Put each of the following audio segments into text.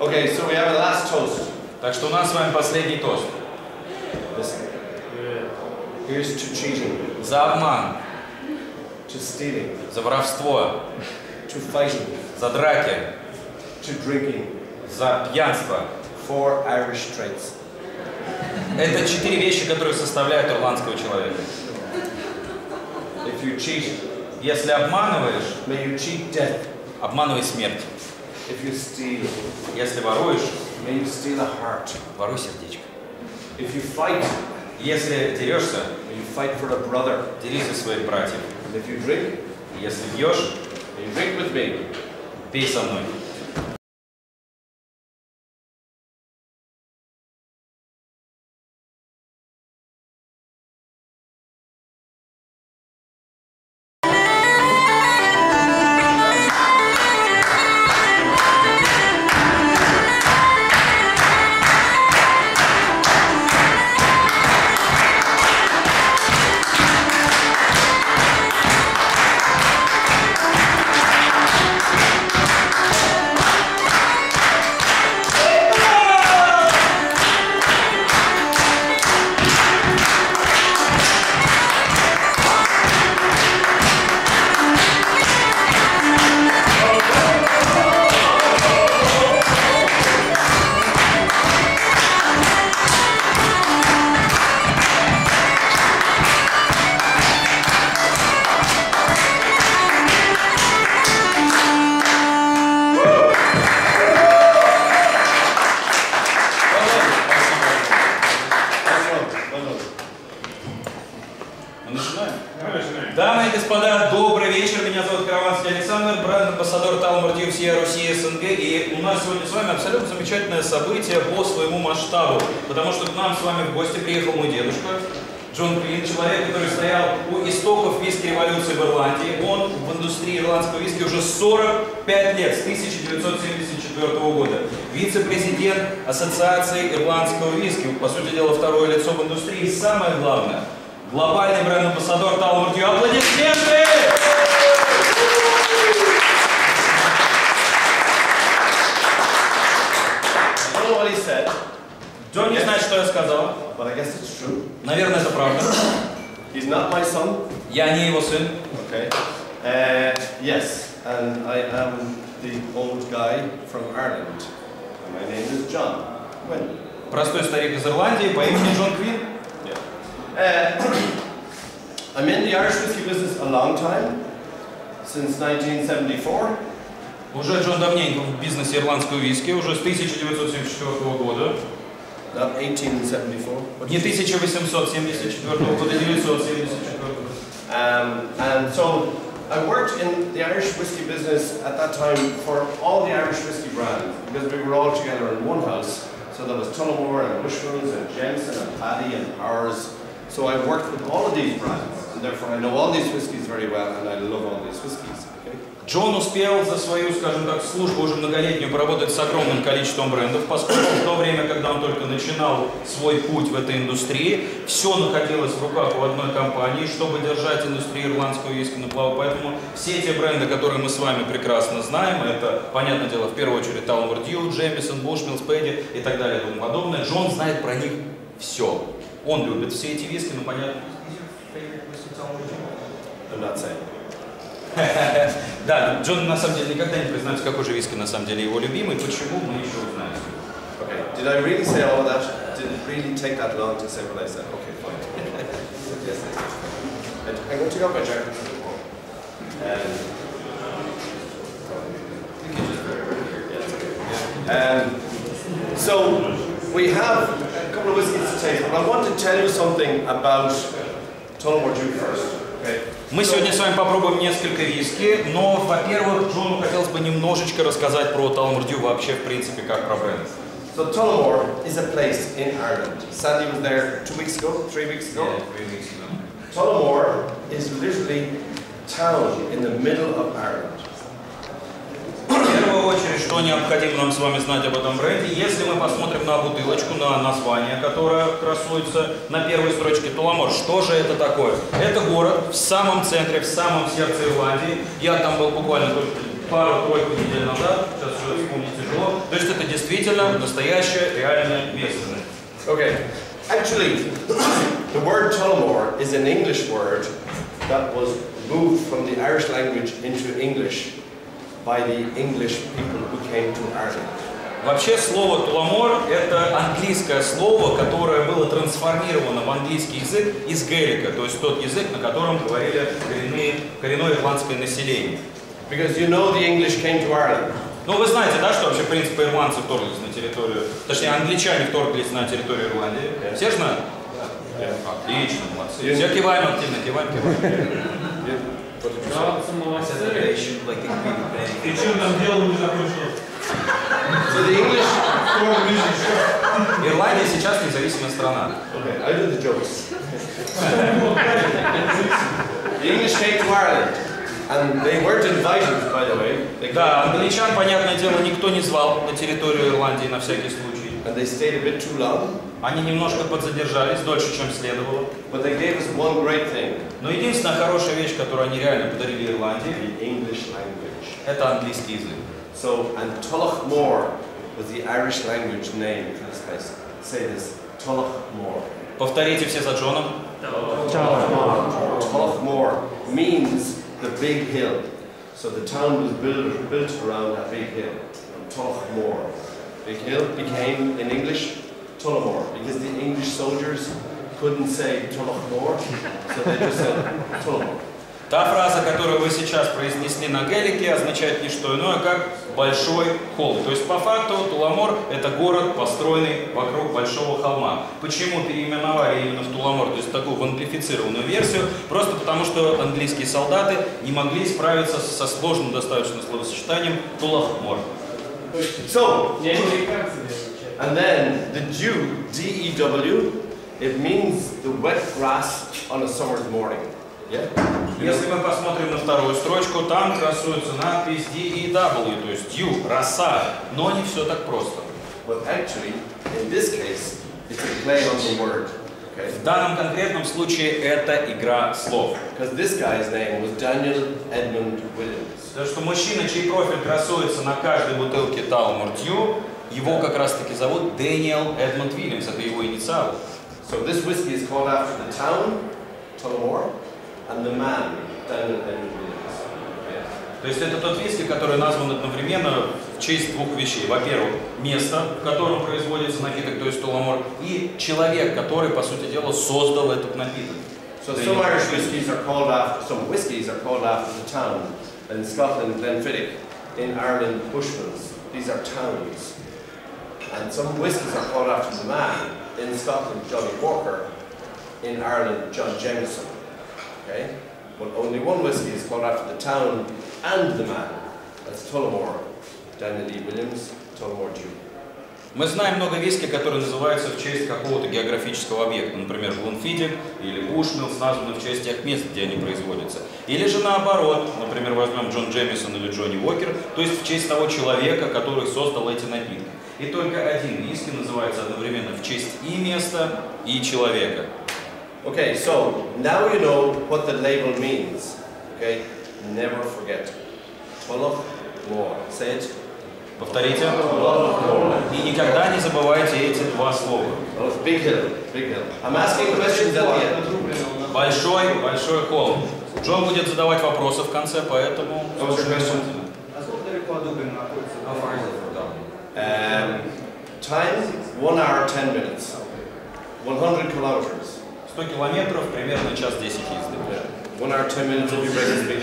Okay, so we have a last toast. Так что у нас с вами последний тост. Listen. Here's to cheating. За обман, To stealing. за воровство, To fighting. за драки, To drinking. за пьянство. 4 Irish traits. Это 4 вещи, которые составляют ирландского человека. If you cheat, Если обманываешь, may you cheat death. обманывай смерть. If you steal, Если воруешь, may you steal a heart. воруй сердечко. If you fight, Если дерешься, may you fight for a brother. делись за своих братьев. And if you drink, Если пьешь, may you drink with me. пей со мной. Дамы и господа, добрый вечер. Меня зовут Караванский Александр, бренд-амбассадор Талмур-Дью всей Руси и СНГ. И у нас сегодня с вами абсолютно замечательное событие по своему масштабу. Потому что к нам с вами в гости приехал мой дедушка Джон Квин, человек, который стоял у истоков виски-революции в Ирландии. Он в индустрии ирландского виски уже 45 лет, с 1974 года. Вице-президент Ассоциации ирландского виски. По сути дела, второе лицо в индустрии. И самое главное, глобальный бренд-амбассадор Талмур-Дью. Аплодисменты! Джон не знает, что я сказал. But I guess it's true. Наверное, это правда. He's not my son. Я не его сын. Okay. Yes, and I am the old guy from Ireland. And my name is John Quinn. Простой старик из Ирландии по имени Джон Квин. I'm in the Irish whiskey business a long time, since 1974. Уже Джон давненько в бизнесе ирландского виски, уже с 1974 года. Not 1874. Не 1874 года, 974. And so I worked in the Irish whiskey business at that time for all the Irish whiskey brands, because we were all together in one house. So there was Tullamore and Bushmills and Jameson and Paddy and Powers. So I worked with all of these brands, and therefore I know all these whiskies very well, and I love all these whiskies. Okay? Джон успел за свою, скажем так, службу уже многолетнюю поработать с огромным количеством брендов, поскольку в то время, когда он только начинал свой путь в этой индустрии, все находилось в руках у одной компании, чтобы держать индустрию ирландского виски на плаву. Поэтому все те бренды, которые мы с вами прекрасно знаем, это, понятное дело, в первую очередь Талмур-Дью, Джемисон, Бушмиллс, Пэдди и так далее и тому подобное. Джон знает про них все. Он любит все эти виски, ну понятно. I'm not saying. Да, Джон на самом деле никогда не признается, какой же виски на самом деле его любимый, почему мы еще узнаем. Okay, did I really say all of that? Did it really take that long to say what I said? Okay, fine. Yes, I'm going to take off my jacket. So we have a couple of whiskies to taste, but I want to tell you something about Tullamore-Dew first. Okay. Мы сегодня с вами попробуем несколько виски, но, во-первых, Джону хотелось бы немножечко рассказать про Талмур-Дью вообще, в принципе, как про бренд. So Tullamore is a place in Ireland. Sandy was there 2 weeks ago, 3 weeks ago. Yeah, 3 weeks ago. Tullamore is literally a town in the middle of Ireland. В первую очередь, что необходимо нам с вами знать об этом бренде, если мы посмотрим на бутылочку, на название, которое красуется на первой строчке Tullamore, что же это такое? Это город в самом центре, в самом сердце Ирландии. Я там был буквально только пару-тройку недель назад. Сейчас все вспомнить тяжело. То есть это действительно настоящее, реальное место. Okay, actually, the word Tullamore is an English word that was moved from the Irish language into English by the English people who came to Ireland. Вообще слово «туламор» — это английское слово, которое было трансформировано в английский язык из гелика, то есть тот язык, на котором говорили коренное ирландское население. Because you know the English came to Ireland. Ну, вы знаете, да, что вообще, в принципе, ирландцы вторглись на территорию, точнее, англичане вторглись на территорию Ирландии. Все же знают? Отлично, молодцы. Все киваем активно, киваем. И что там делал не закончил? So the English... Ирландия сейчас независимая страна. Okay, I do the jokes. The English came to Ireland, and they weren't invited, by the way. Да, англичан, понятное дело, никто не звал на территорию Ирландии на всякий случай. And they stayed a bit too long. Они немножко подзадержались, дольше, чем следовало. But they gave us one great thing. Но единственная хорошая вещь, которую они реально подарили Ирландии, The English language. это английский язык. So, and Tullamore was the Irish language name for this place. Say this, Tullamore. Повторите все за Джоном. Tullamore means the big hill. So the town was built around that big hill. Tullamore. Big hill became, in English, Tullamore, because the English soldiers couldn't say Tullamore, so they just said Tullamore. Та фраза, которую вы сейчас произнесли на гелике, означает не что иное, как большой холм. То есть по факту Туламор — это город, построенный вокруг большого холма. Почему переименовали именно в Туламор, то есть такую в амплифицированную версию? Просто потому, что английские солдаты не могли справиться со сложным достаточно словосочетанием Тулахмор. So, and then the dew, D-E-W, it means the wet grass on a summer's morning. Yeah? Если мы посмотрим на вторую строчку, там красуется надпись D-E-W, то есть dew, роса, но не все так просто. But actually, in this case, it's a play on the word. Okay? В данном конкретном случае это игра слов. Because this guy's name was Daniel Edmund Williams. Потому что мужчина, чей профиль красуется на каждой бутылке Tullamore Dew, его как раз таки зовут Дэниел Эдмонд Уильямс, это его инициалы. So this whiskey is called after the town, Tullamore, and the man, Daniel Edmund Williams. Okay? То есть это тот виски, который назван одновременно в честь двух вещей. Во-первых, место, в котором производится напиток, то есть Tullamore, и человек, который, по сути дела, создал этот напиток. So some Irish whiskies are called after, some whiskies are called after the town. In Scotland, Glenfiddich. In Ireland, Bushmills. These are towns. And some whiskies are called after the man. In Scotland, Johnny Walker. In Ireland, John Jameson. Okay? But only one whiskey is called after the town and the man. That's Tullamore. Daniel E. Williams, Tullamore Dew. Мы знаем много виски, которые называются в честь какого-то географического объекта. Например, Glenfiddich или Bushmills названы в честь тех мест, где они производятся. Или же наоборот, например, возьмем Джон Джемисон или Джонни Уокер, то есть в честь того человека, который создал эти напитки. И только один виски называется одновременно в честь и места, и человека. Okay, so now you know what the label means. Okay? Never forget. Tullamore. Say it. Повторите. И никогда не забывайте эти два слова. Big hill, big hill. I'm asking questions at the end. Большой холм. Джон будет задавать вопросы в конце, поэтому... What was your question? Time, 1 hour, 10 minutes. 100 kilometers. 100 километров, примерно час 10 езды. Yeah. 1 hour, 10 minutes if you break the speed.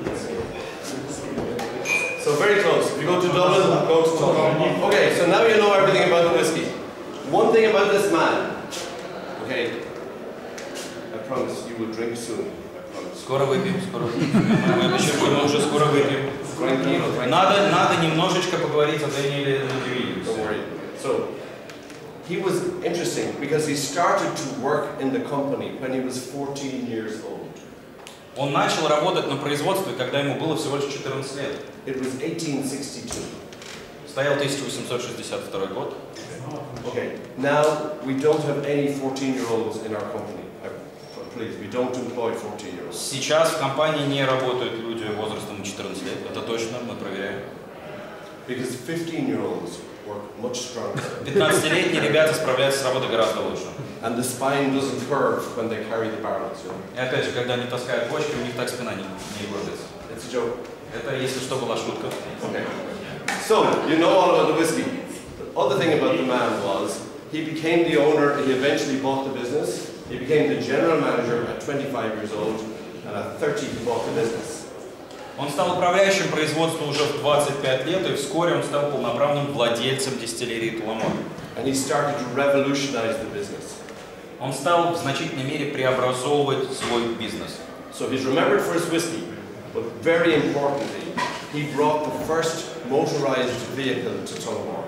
So very close. If you go to Dublin, go to Tullamore. Okay, so now you know everything about the whiskey. One thing about this man. Okay, I promise you will drink soon. I promise. Скоро выпьем, скоро выпьем. Мы обещаем, что мы уже скоро выпьем. Надо немножечко поговорить о Дэниеле Уильямсе. Don't worry. So, he was interesting because he started to work in the company when he was 14 years old. Он начал работать на производстве, когда ему было всего лишь 14 лет. It was 1862. Стоял 1862 год. Okay, now we don't have any 14-year-olds in our company. Please, we don't employ 14-year-olds. Сейчас в компании не работают люди возрастом 14 лет. Это точно, мы проверяем. because 15-year-olds work much stronger. 15-летние ребята справляются с работой гораздо лучше. And the spine doesn't curve when they carry the barrels, you know. И опять же, когда они таскают бочки, у них так спина не горбится. It's a joke. Это, если что, была шутка. Okay. So, you know all about the whiskey. The other thing about the man was, he became the owner, he eventually bought the business. He became the general manager at 25 years old, and at 30 he bought the business. Он стал управляющим производства уже в 25 лет, и вскоре он стал полноправным владельцем дистиллерии Туламор. And he started to revolutionize the business. Он стал в значительной мере преобразовывать свой бизнес. So he's remembered for his whiskey, but very importantly, he brought the first motorized vehicle to Tullamore.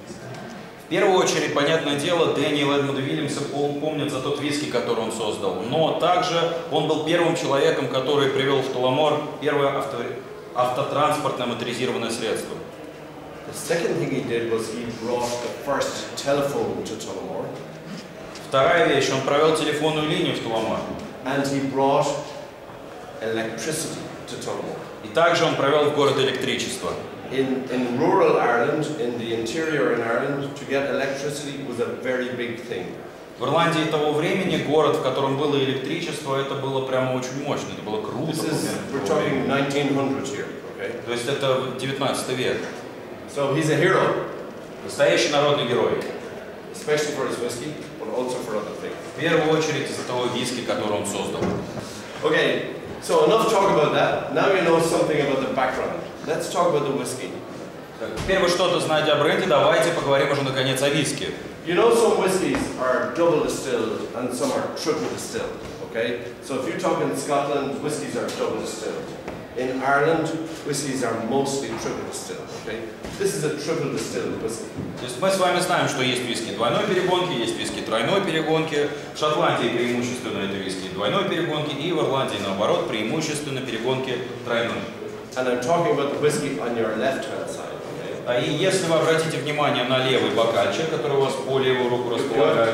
В первую очередь, понятное дело, Дэниел Эдмунда Вильямса помнит за тот виски, который он создал. Но также он был первым человеком, который привел в Туламор первое автотранспортное моторизированное средство. The second thing he did was he brought the first telephone to Tullamore. Вторая вещь, он провел телефонную линию в Туламор. And he brought electricity to Tullamore. И также он провел в город электричество. In rural Ireland, in the interior in Ireland, to get electricity was a very big thing. В Ирландии того времени город, в котором было электричество, это было прямо очень мощно, это было круто. We're talking 1900s here, okay? То есть это 19 век. So he's a hero, Настоящий народный герой. especially for his whiskey, but also for other things. В первую очередь из-за того виски, который он создал. Okay, so enough talk about that. Now you know something about the background. Let's talk about the whiskey. Теперь вы что-то знаете о бренде, давайте поговорим уже наконец о виске. You know some whiskies are double distilled and some are triple distilled, okay? So if you talk in Scotland, whiskies are double distilled. In Ireland, whiskies are mostly triple distilled, okay? This is a triple distilled whiskey. То есть мы с вами знаем, что есть виски двойной перегонки, есть виски тройной перегонки. В Шотландии преимущественно это виски двойной перегонки, и в Ирландии наоборот преимущественно перегонки тройной. And I'm talking about the whiskey on your left-hand side. И если вы обратите внимание на левый бокальчик, который у вас по левую руку располагается,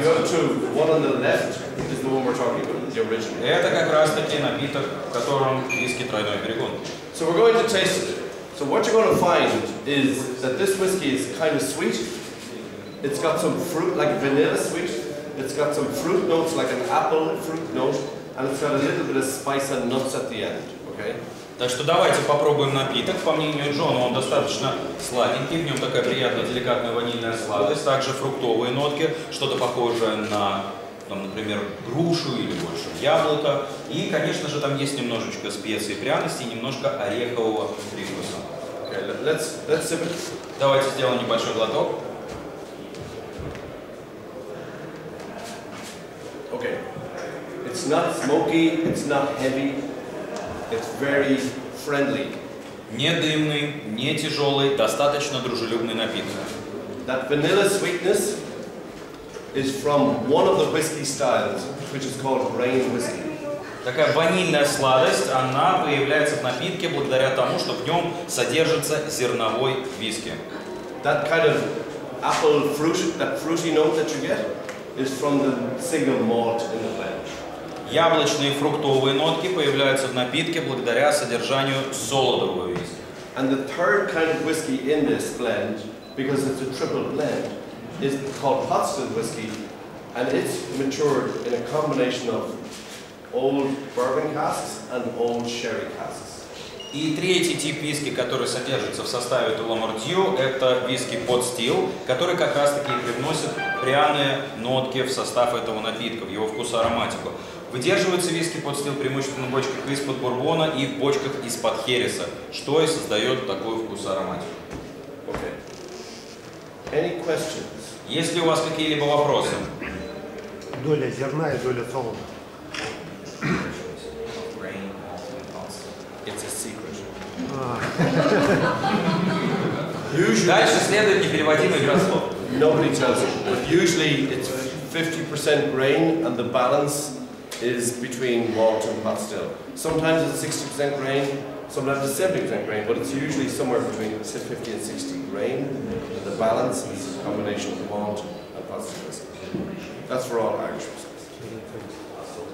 это как раз таки напиток, в котором виски тройной перегонки. So we're going to taste it. So what you're going to find is that this whiskey is kind of sweet. It's got some fruit, like vanilla sweet. It's got some fruit notes, like an apple fruit note, and it's got a little bit of spice and nuts at the end. Okay? Так что давайте попробуем напиток. По мнению Джона, он достаточно сладенький, в нем такая приятная деликатная ванильная сладость, также фруктовые нотки, что-то похожее на, например, грушу или больше яблоко. И, конечно же, там есть немножечко специй и пряностей, немножко орехового привкуса. Okay, let's sip it. Давайте сделаем небольшой глоток. Okay. It's not smoky, it's not heavy. It's very friendly. Не дымный, не тяжелый, достаточно дружелюбный напиток. That vanilla sweetness is from one of the whiskey styles, which is called grain whiskey. Такая ванильная сладость, она появляется в напитке благодаря тому, что в нем содержится зерновой виски. That kind of apple fruit, that fruity note that you get, is from the single malt in the blend. Яблочные и фруктовые нотки появляются в напитке благодаря содержанию солодового виски. And the third kind of whiskey in this blend, because it's a triple blend, is called pot still whiskey, and it's matured in a combination of old bourbon casks and old sherry casks. И третий тип виски, который содержится в составе Tullamore Dew, это виски Pot Still, который как раз таки привносит пряные нотки в состав этого напитка, в его вкус и ароматику. Выдерживаются виски Pot Still преимущественно в бочках из-под бурбона и в бочках из-под хереса, что и создает такой вкус и ароматику. Okay. Any questions? Есть ли у вас какие-либо вопросы? Доля зерна и доля солода. It's a secret. Дальше следует непереводимый игра слов. Nobody tells you, but usually it's 50% grain and the balance is between malt and pot still. Sometimes it's 60% grain, sometimes it's 70% grain, but it's usually somewhere between 50 and 60 grain. And the balance is a combination of malt and pot still whiskey. That's for all Irish whiskies.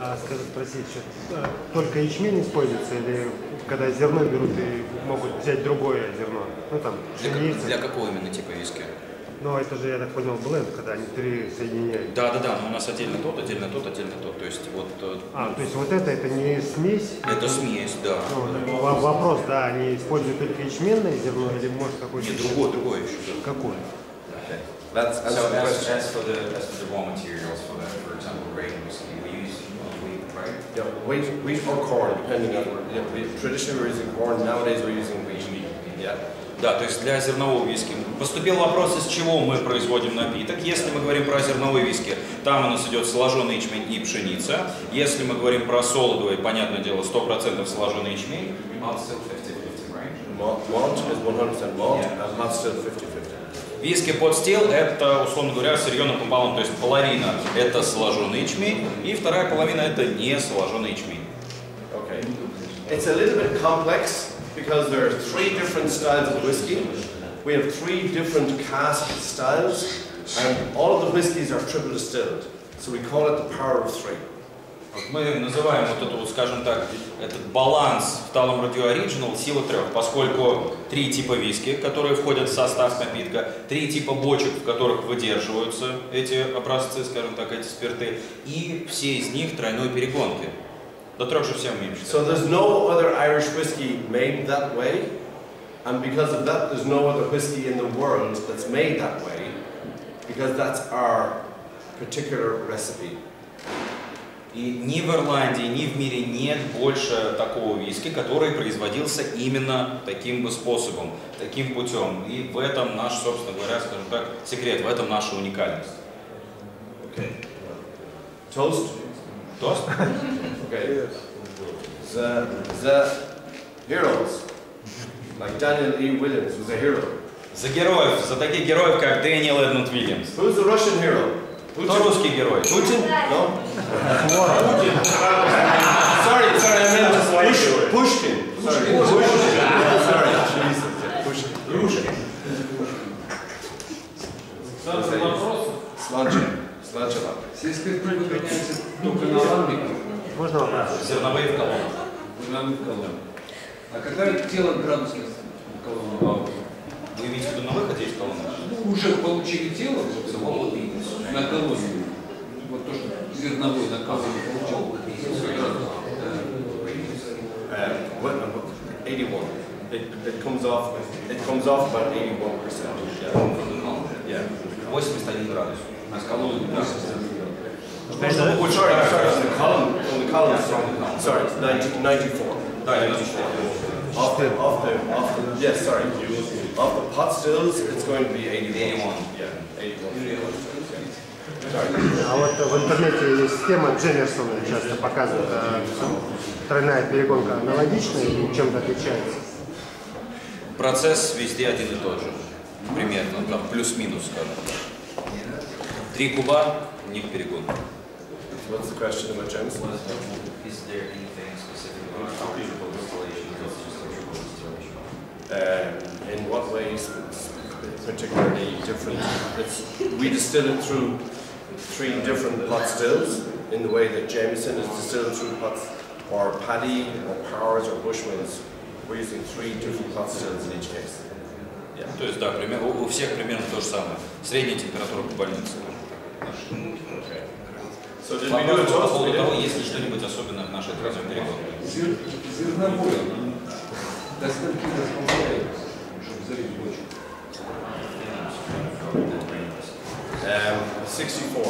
А скажи, спросить, что только ячмень используется или когда зерно берут и могут взять другое зерно? Ну там пшеница. Для какого именно типа виски? Ну это же, я так понял, бленд, когда они три соединяют. Да, но у нас отдельно тот, отдельно тот, отдельно тот. То есть вот. То есть вот это не смесь? Это смесь, да. Ну, вопрос, да, они используют только ячменное зерно или может какое-то? Нет, другое еще. Да. Какое? That's So the as for the raw materials for example, grain whiskey, we use wheat, right? yeah, wheat or corn, depending on. Yeah, traditionally we're using corn. Nowadays we're using wheat. Yeah. Да, то есть для зернового виски. Поступил вопрос, из чего мы производим напиток. Если мы говорим про зерновые виски, там у нас идет сложенный ячмень и пшеница. Если мы говорим про солодовый, понятное дело, 100% сложенный ячмень. Malt still 50-50, right? Malt is 100% malt, and hot still 50-50. Виски под стил это, условно говоря, сырье напополам, то есть половина это сложенный ячмень, и вторая половина это не сложенный ячмень. Okay. It's a little bit complex because there are 3 different styles of whiskey. We have 3 different cask styles, and all of the whiskies are triple distilled. So we call it the power of 3. Мы называем вот эту, скажем так, этот баланс в Talum Radio Original сила 3, поскольку 3 типа виски, которые входят в состав напитка, 3 типа бочек, в которых выдерживаются эти образцы, скажем так, эти спирты, и все из них тройной перегонки. До 3 же все умеем считать. So there's no other Irish whiskey made that way, and because of that, there's no other whiskey in the world that's made that way, because that's our particular recipe. И ни в Ирландии, ни в мире нет больше такого виски, который производился именно таким бы способом, таким путем. И в этом наш, собственно говоря, скажем так, секрет, в этом наша уникальность. Okay. Toast? Тост? Okay. The heroes, like Daniel E. Williams was a hero. За героев, за таких героев, как Дэниел Эдмунд Уильямс. Who's the Russian hero? Кто русский герой? Putin? No? Sorry, I meant Pushkin. Sorry, Pushkin. Sorry, Jesus. Pushkin. Slancheva. Все спирты выгоняются только на ламбике, Можно вопрос? Зерновые в колонне. в колонне. А когда тело градусных колонн? Вы имеете в виду на выходе из колонны? Уже получили тело на колонне. Вот то, что зерновой на колонне получил. 81. It comes off about 81%. Yeah. 81 градус. А с колонны 80. Можно больше. Sorry, on the column, sorry, 94. Да, 94. Yes, sorry. Off the pot stills, it's going to be 81. 81. Yeah, 81. А вот в интернете есть схема Джемерсона, часто показывают, тройная перегонка аналогичная или чем-то отличается? Процесс везде один и тот же. Примерно, там плюс-минус, скажем. 3 куба, у них перегонка. What's the question about James? Is there anything specific about our distillation In what ways particularly different? We distill it through 3 different pot stills in the way that Jameson is distilled through pots, or Paddy, or Powers, or Bushmills. We're using 3 different pot stills in each case. Yeah. То есть, да, у всех примерно то же самое. Средняя температура по больнице. Okay. So did we do a По toast? поводу того, есть ли что-нибудь особенное в нашей тройной перегонке. Зерновой. До скольки дополняют, чтобы залить бочку? 64.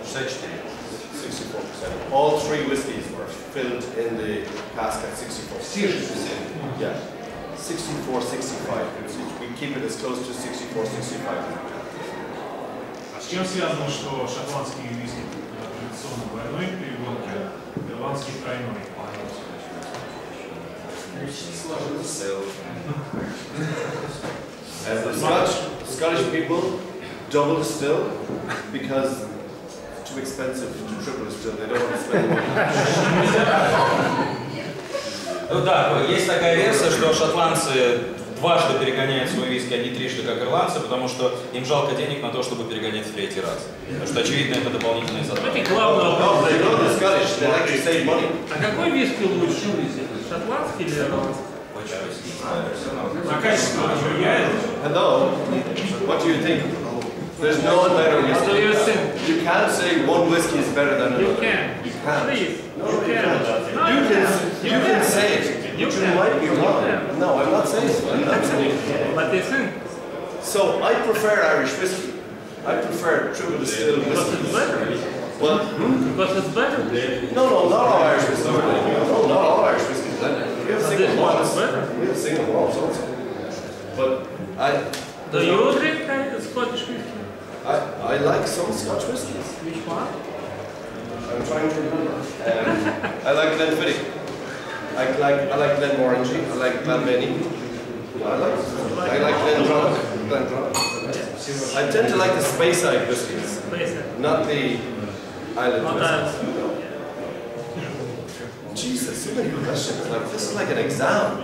64%. All 3 whiskies were filled in the cask at 64. Все 60. Yeah. 64, 65. We keep it as close to 64, 65. А с чем связано, что шотландские виски традиционно двойной перегонки, ирландский тройной? Scottish people double distill because it's too expensive to triple distill. They don't want to spend money. Ну да, есть такая версия, что шотландцы дважды перегоняют свой виски, а не трижды, как ирландцы, потому что им жалко денег на то, чтобы перегонять в третий раз. Потому что, очевидно, это дополнительные затраты. Давайте главный вопрос. They know the Scottish, they actually save money. А какой виски лучше? Шотландский или ирландский? На качество влияет? Hello, what do you think? There's no one better What do whiskey. you think? You can't say one whiskey is better than You another. can. You can't. Please. No, You you can. can't. No, You can, You you can can. say it. You but you can. might be You wrong. can. No, I'm not saying so. I'm not saying it. But you think? So I prefer Irish whiskey. I prefer true distilled Because it's whiskey. better. Well, Because it's better. no, not all Irish whiskey. No, not all Irish whiskey. We have But single this one is malts. better. We have single malts also. But Do you drink Scottish whiskey? I like some Scotch whiskies. Which one? I'm trying to remember. I like Glenfiddich. I like Glenmorangie. I like Glenvenny. I like Glendronach. I tend to like the Speyside whiskies, Basic. not the island Not whiskies. that. Jesus, so many questions. Like this is like an exam.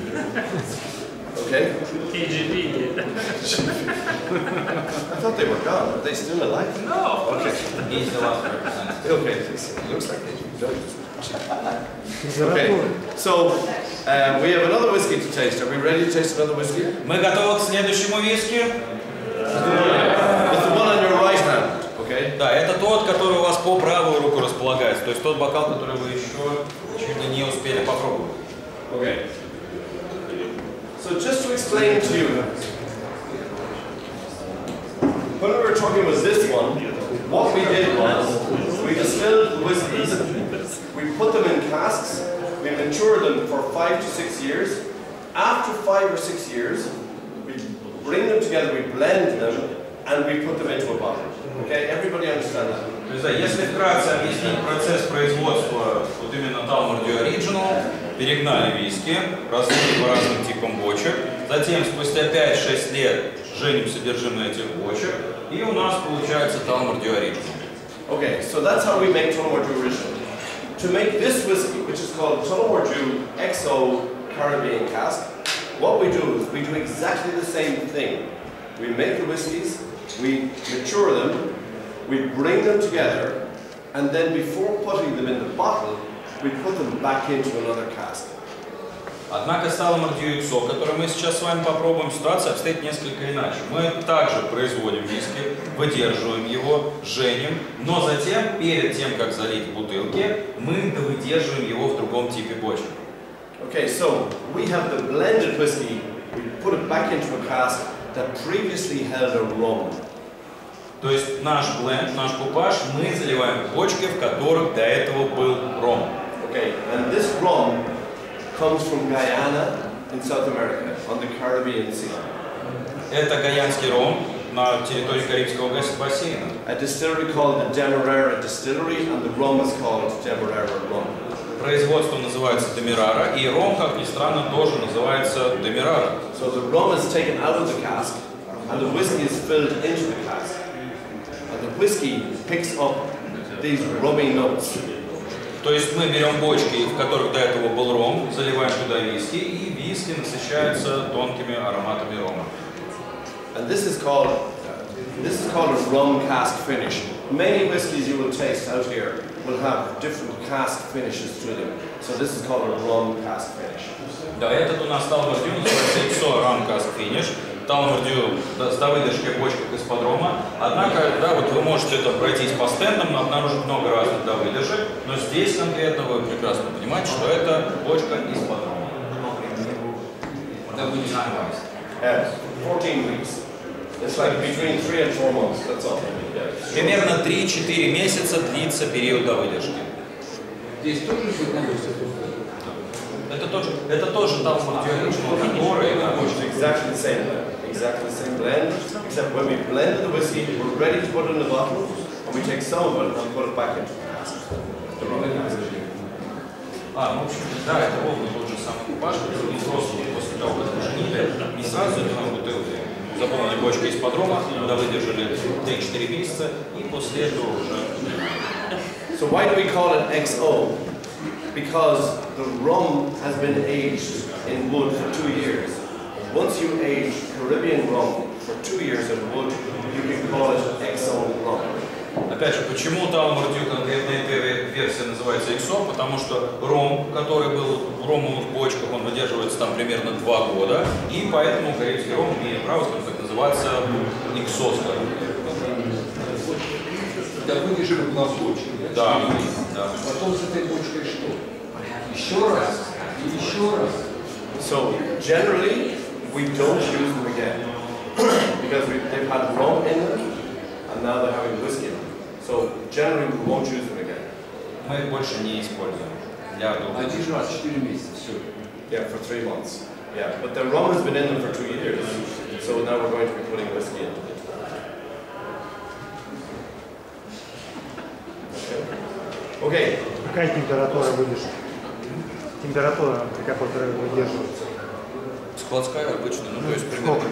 Okay. KGB. I thought they were gone. Are they still alive? No, of course. Okay. He's the last representative. Okay. It looks like they do. Okay. So we have another whiskey to taste. Are we ready to taste another whiskey? Мы готовы к следующему виски. It's the one on your right hand. Okay. Да, это тот, который у вас по правую руку располагается. То есть тот бокал, который вы еще чуть ли не успели попробовать. Okay. So just to explain to you, when we were talking about this one, what we did was we distilled the whiskies, we put them in casks, we matured them for 5 to 6 years. After 5 or 6 years, we bring them together, we blend them, and we put them into a bottle. Okay, everybody understand that? То есть, да, если вкратце объяснить процесс производства вот именно Tullamore Dew Original, перегнали виски, разлили по разным типам бочек, затем спустя 5-6 лет женим содержимое этих бочек, и у нас получается Tullamore Dew Original. Okay, so that's how we make Tullamore Dew Original. To make this whiskey, which is called Tullamore Dew XO Caribbean Cask, what we do is we do exactly the same thing. We make the whiskies, we mature them, we bring them together, and then before putting them in the bottle, we put them back into another cask. Однако с Tullamore Dew XO, который мы сейчас с вами попробуем, ситуация обстоит несколько иначе. Мы также производим виски, выдерживаем его, женим, но затем, перед тем, как залить в бутылки, мы довыдерживаем его в другом типе бочек. Okay, so we have the blended whiskey, we put it back into a cask that previously held a rum. То есть наш бленд, наш купаж мы заливаем в бочки, в которых до этого был ром. Okay, and this rum comes from Guyana in South America, on the Caribbean Sea. Это гайанский ром на территории Карибского бассейна. A distillery called the Demerara Distillery, and the rum is called Demerara Rum. Производство называется Демерара, и ром, как ни странно, тоже называется Демерара. So the rum is taken out of the cask, and the whiskey is filled into the cask. And the whiskey picks up these rummy notes. То есть мы берем бочки, в которых до этого был ром, заливаем туда виски, и виски насыщаются тонкими ароматами рома. And this is called a rum cask finish. Many whiskies you will taste out here will have different cask finishes to them. So this is called a rum cask finish. Да, этот у нас Tullamore Dew называется XO Rum Cask Finish. Tullamore Dew с довыдержкой в бочках из-под рома. Однако, да, вот вы можете это пройтись по стендам, обнаружить много разных довыдержек, но здесь конкретно вы прекрасно понимаете, что это бочка из-под рома. Когда вы не занимаетесь. 14 weeks. It's like between 3 and 4 months, that's all. Примерно 3-4 месяца длится период довыдержки. Здесь тоже зерновой. Это тоже Tullamore Dew Original, который на бочке. Exactly the same blend, except when we blend the whiskey, we're ready to put it in the bottle, and we take some of it and put it back into the cask. The rum cask. Ну, в общем, да, это ровно тот же самый купаж, который не просто после того, как мы женили, не сразу заливаем бутылки. Заполнили бочки из-под рома, довыдержали 3-4 месяца, и после этого уже... So why do we call it XO? Because the rum has been aged in wood for 2 years. once you age Caribbean rum for 2 years in wood, you can call it XO rum. Опять же, почему Талмордю конкретно эта версия называется XO? Потому что ром, который был в ромовых бочках, он выдерживается там примерно 2 года, и поэтому карибский ром имеет право, скажем так, называться XO, скажем так. Да, выдержали была бочка. Да, да. Потом с этой бочкой что? Еще раз. И еще раз. So generally, we don't use them again because they've had rum in them and now they're having whiskey in them. So generally, we won't use them again. Мы их больше не используем для долгого. Один раз, 4 месяца, все. Yeah, for 3 months. Yeah, but the rum has been in them for 2 years, so now we're going to be putting whiskey in. Okay. Какая температура выдержит? Температура, при которой выдерживается? Складская обычно, ну то есть примерно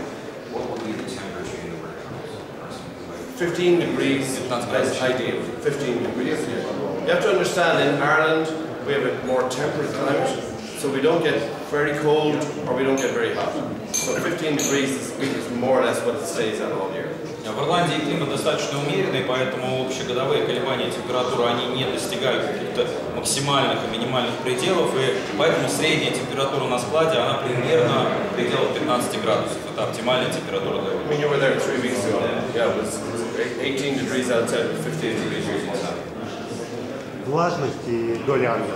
15 degrees is ideal. 15 degrees. You have to understand, in Ireland, we have a more temperate climate, so we don't get very cold or we don't get very hot. So 15 degrees is more or less what it stays at all year. В Ирландии климат достаточно умеренный, поэтому общегодовые колебания температуры они не достигают каких-то максимальных и минимальных пределов, и поэтому средняя температура на складе она примерно в пределах 15 градусов. Это оптимальная температура для I mean, you were there 3 weeks ago. Yeah, it was 18 degrees outside, 15 degrees inside. Влажность и доля ангела.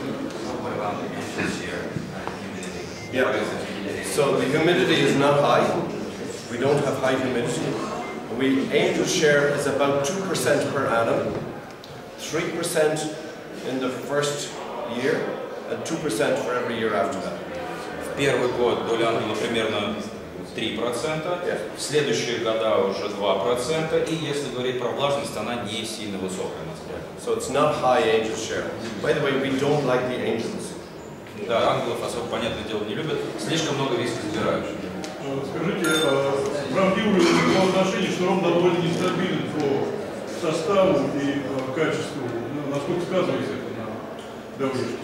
Yeah. So the humidity is not high. We don't have high humidity. We aim to share is about 2% per annum, 3% in the first year, and 2% for every year after that. В первый год доля ангела примерно 3%, в следующие года уже 2%, и если говорить про влажность, она не сильно высокая на складе. So it's not high angel share. By the way, we don't like the angels. Да, ангелов особо, понятное дело, не любят, слишком много виски забирают. Скажите, правдивы ли его отношение, что ром довольно нестабилен по составу и качеству? Ну, насколько сказывается это на давление?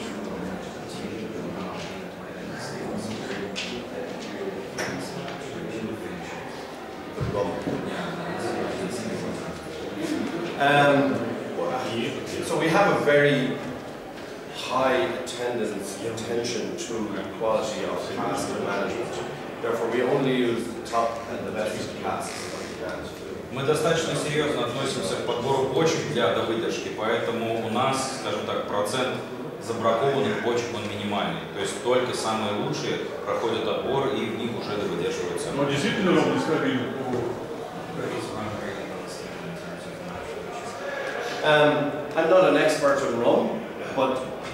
So we have a very high attention to quality of cask management. Therefore, we only use the top and the best casks that we can. Мы достаточно серьезно относимся к подбору почек для довыдержки, поэтому у нас, скажем так, процент забракованных почек он минимальный. То есть только самые лучшие проходят отбор и в них уже довыдерживаются. Но действительно ром нестабилен по I'm not an expert in rum, but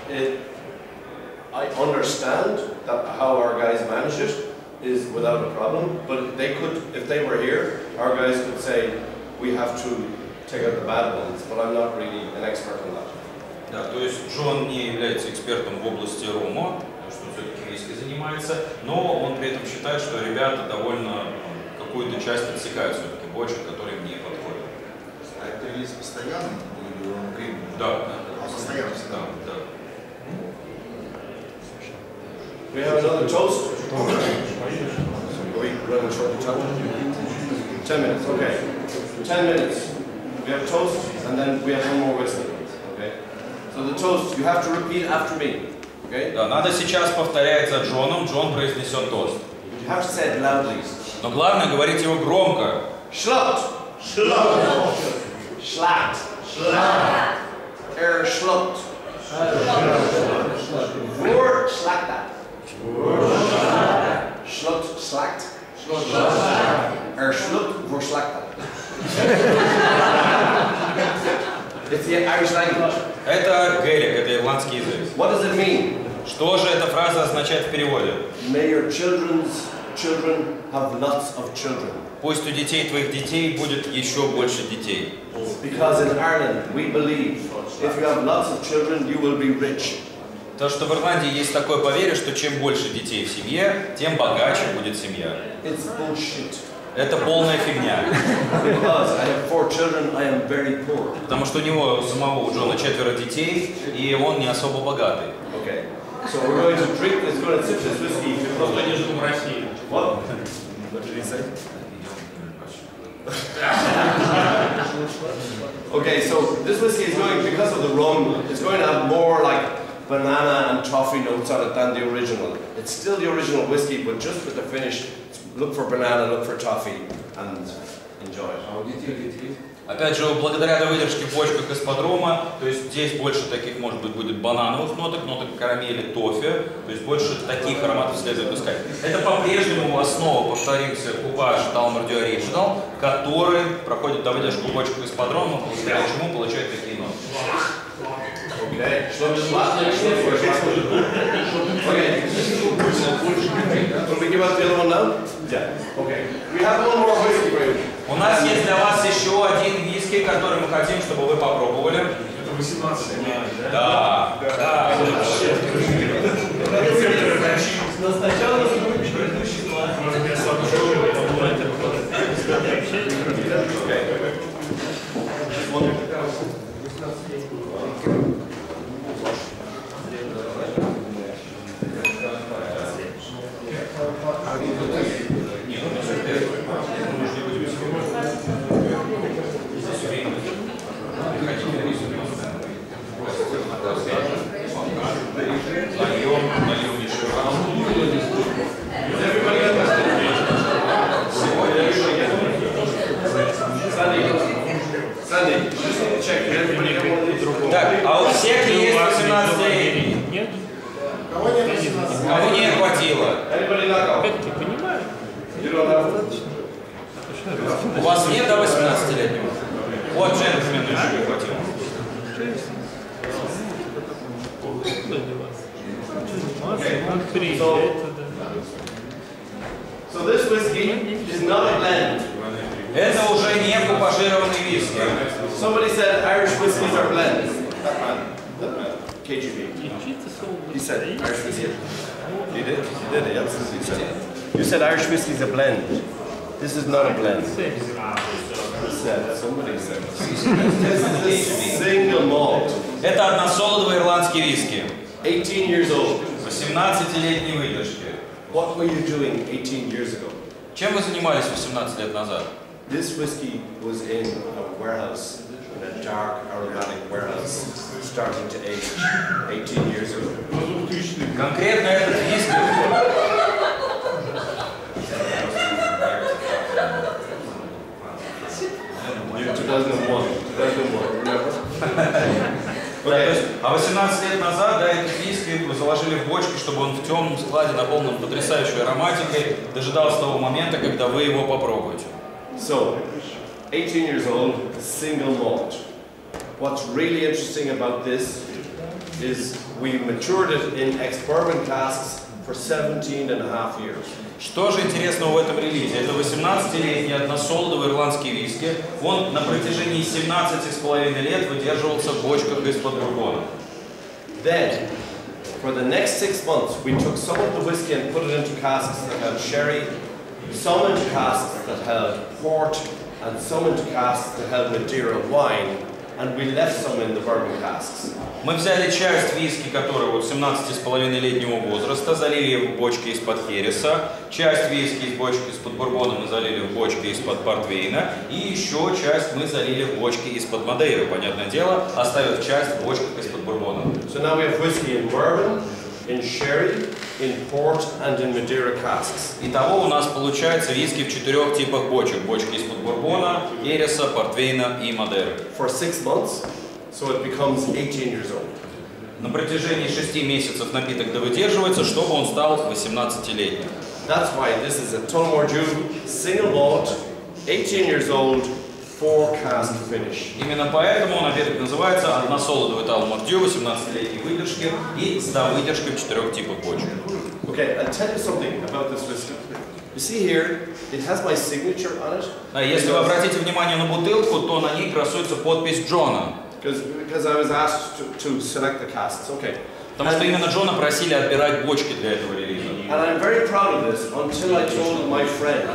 I understand that how our guys manage it is without a problem. But they could, if they were here, our guys could say we have to take out the bad ones. But I'm not really an expert on that. Да, то есть Джон не является экспертом в области рома, потому что он все-таки виски занимается, но он при этом считает, что ребята довольно какую-то часть отсекают все-таки бочек, которые им не подходят. А это риск постоянный или он временный? Да. Постоянный. Да, да. We have another toast. Are we running short of time? 10 minutes, okay. 10 minutes. We have toast and then we have one more whiskey. Okay? So the toast, you have to repeat after me. Okay? Да, надо сейчас повторять за Джоном, Джон произнесет тост. You have to say it loudly. Но главное говорить его громко. Schlucht. Schlucht. Schlacht. Schlacht. Schlucht. Voor slakta. Schlucht slakt. Schlucht voor slakta. It's the Irish language. Это гелик, это ирландский язык. What does it mean? Что же эта фраза означает в переводе? May your children have lots of children. Пусть у детей твоих детей будет еще больше детей. Because in Ireland we believe if you have lots of children you will be rich. Потому что в Ирландии есть такое поверье, что чем больше детей в семье, тем богаче будет семья. It's bullshit. Это полная фигня. Because I have 4 children, I am very poor. Потому что у него самого, у Джона 4 детей, и он не особо богатый. Okay. So we're going to drink this, going to sip this whiskey. Просто не живу в России. What? What did he say? Okay, so this whiskey is going, because of the rum, it's going to have more like banana and toffee notes on it than the original. It's still the original whiskey, but just with the finish, look for banana, look for toffee, and enjoy it. Опять же, благодаря выдержке в бочках из-под-рома, то есть здесь больше таких, может быть, будет банановых ноток, ноток карамели, тофе, то есть больше таких ароматов следует искать. Это по-прежнему основа, повторимся, купаж Dalmor-Dieu Original, который проходит до выдержку в бочках из-под-рома, благодаря чему получает такие ноты. Okay. Will we give out the other one now? Yeah. Okay. We have one more whiskey for you. У нас есть для вас еще один виски, который мы хотим, чтобы вы попробовали. Это 18 лет. Да, да. Но сначала нужно выпить предыдущий класс. Так, а у всех есть 18-летний? Нет? Кого не хватило? Опять-таки, понимаю. У вас нет до 18-летнего? Вот джентльмену еще не хватило. So this whiskey is not a blend. Это уже не купажированный виски. Somebody said Irish whiskies are blends. That man, KGB. He said Irish whiskey. He did, he absolutely said it. You said Irish whiskey is a blend. This is not a blend. Somebody said. This is single malt. Это односолодовый ирландский виски. 18 years old. 18-летней выдержки. What were you doing 18 years ago? Чем вы занимались 18 лет назад? This whiskey was in a warehouse, in a dark aromatic warehouse, starting to age 18 years ago. Конкретно этот виски. А 18 лет назад, да, этот виски вы заложили в бочки, чтобы он в темном складе, наполненном потрясающей ароматикой, дожидался того момента, когда вы его попробуете. So, 18 years old, single malt. What's really interesting about this is we matured it in ex-bourbon casks for 17 and a half years. Что же интересного в этом релизе? Это 18-летний односолодовый ирландский виски. Он на протяжении 17,5 лет выдерживался в бочках из-под бурбона. Then, for the next 6 months, we took some of the whiskey and put it into casks that held sherry, some into casks that held port, and some into casks that held Madeira wine, and we left some in the bourbon casks. Мы взяли часть виски, который вот 17,5-летнего возраста, залили ее в бочки из-под хереса, часть виски из бочки из-под бурбона мы залили в бочки из-под портвейна, и еще часть мы залили в бочки из-под Мадейры, понятное дело, оставив часть в бочках из-под бурбона. So now we have whiskey in bourbon, in sherry, in port, and in Madeira casks. Итого у нас получается виски в 4 типах бочек. Бочки из-под бурбона, хереса, портвейна и Мадейры. For 6 months, so it becomes 18 years old. На протяжении 6 месяцев напиток довыдерживается, чтобы он стал 18-летним. That's why this is a Tullamore-Dew single malt, 18 years old, 4-cask finish. Именно поэтому напиток называется односолодовый Dalmor-Dieu 18-летней выдержки и с довыдержкой в 4 типах бочек. Okay, I'll tell you something about this whiskey. You see here, it has my signature on it. А если вы обратите внимание на бутылку, то на ней красуется подпись Джона. Because I was asked to select the casks. Okay. Потому что именно Джона просили отбирать бочки для этого релиза. And I'm very proud of this until I told my friend.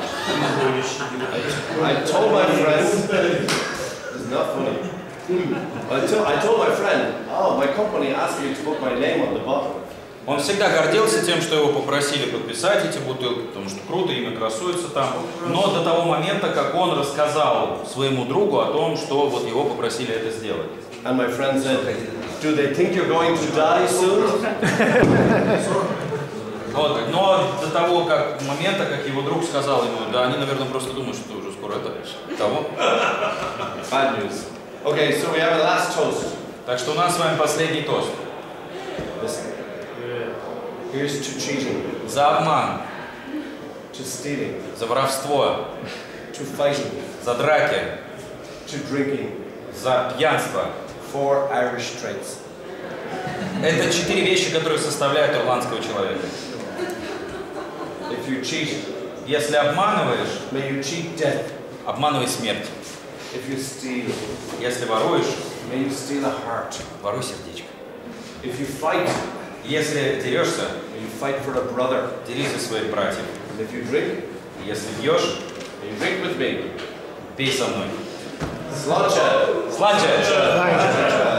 I told my friend, it's not funny. I told my friend, oh, my company asked me to put my name on the bottle. Он всегда гордился тем, что его попросили подписать эти бутылки, потому что круто, имя красуется там. Но до того момента, как он рассказал своему другу о том, что вот его попросили это сделать. And my friend said, "Do they think you're going to die soon?" Вот, но до того момента, как его друг сказал ему, да, они, наверное, просто думают, что уже скоро это того. Bad news. Okay, so we have a last toast. Так что у нас с вами последний тост. Listen. Here's to cheating, За обман, to stealing, за воровство, to fighting, за драки, to drinking. за пьянство. 4 Irish traits. Это 4 вещи, которые составляют ирландского человека. If you cheat, Если обманываешь, may you cheat death. обманывай смерть. If you steal, Если воруешь, may you steal a heart. воруй сердечко. If you fight, Если дерешься, may you fight for a brother. дерись за своих братьев. And if you drink, Если пьешь, may you drink with me. пей со мной. Sláinte. Sláinte!